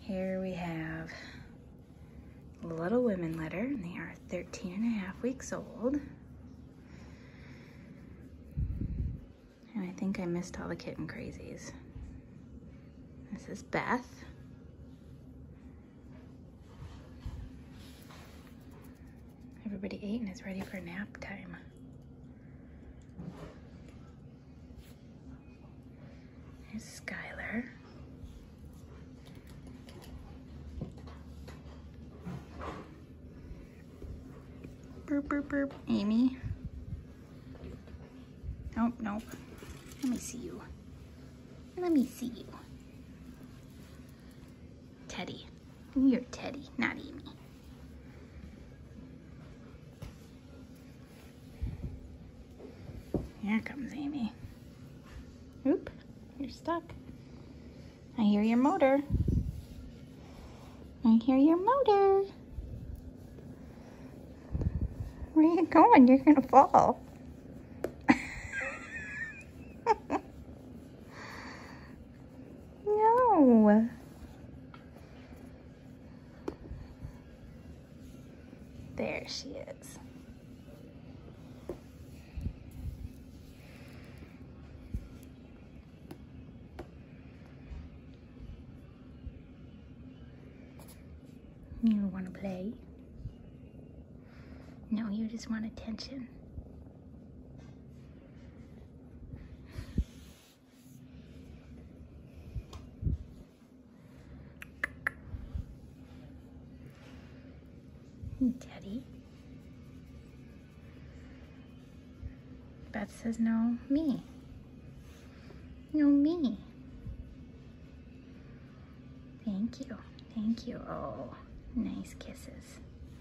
Here we have Little Women litter, and they are 13.5 weeks old. And I think I missed all the kitten crazies. This is Beth. Everybody ate and is ready for nap time. Here's Skylar. Burp, burp, burp. Amy. Nope, nope. Let me see you. Let me see you. Teddy. You're Teddy, not Amy. Here comes Amy. Oop, you're stuck. I hear your motor. I hear your motor. Where are you going? You're gonna fall. No. There she is. You want to play? No, you just want attention. Teddy. Beth says no, me. No, me. Thank you. Thank you. Oh, nice kisses.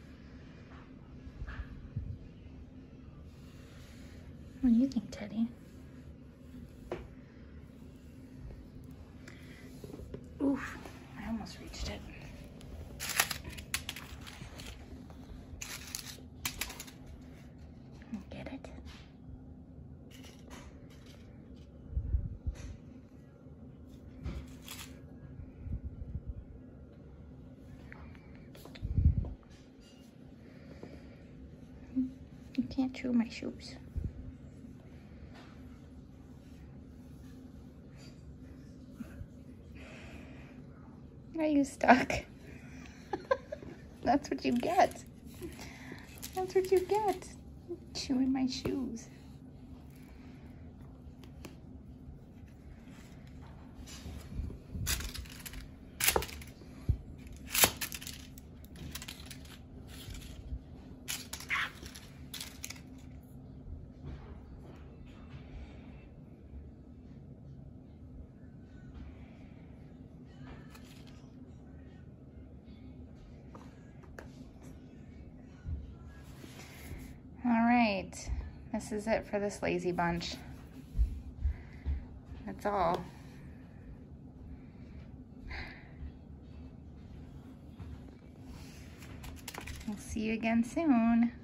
What do you think, Teddy? Oof, I almost reached it. Get it? You can't chew my shoes. Are you stuck? That's what you get. That's what you get. Chewing my shoes. All right, this is it for this lazy bunch. That's all. We'll see you again soon.